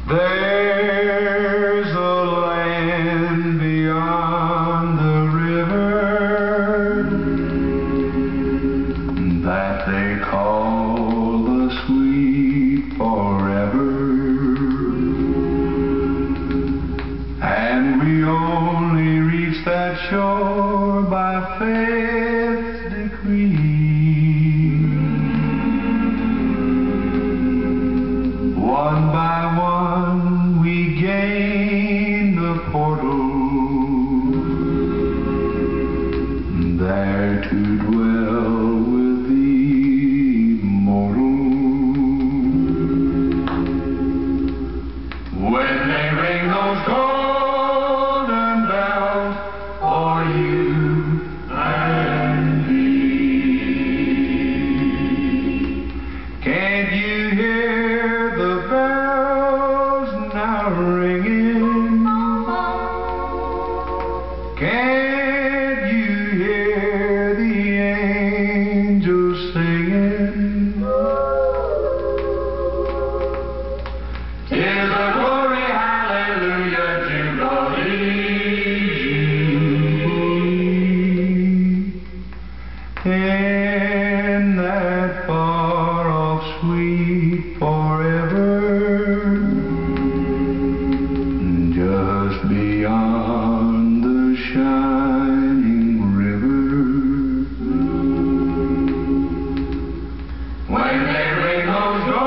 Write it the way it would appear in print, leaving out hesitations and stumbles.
There's a land beyond the river that they call the sweet forever, and we only reach that shore by faith's decree. One by one we gain the portal, there to dwell with the immortal. When they ring those golden bells for you and me, can't you hear the bells now ringing? Can't you hear the angels singing? 'Tis a glory, hallelujah, jubilee, jubilee, in that far off sweet forever, just beyond the shining river. When they ring those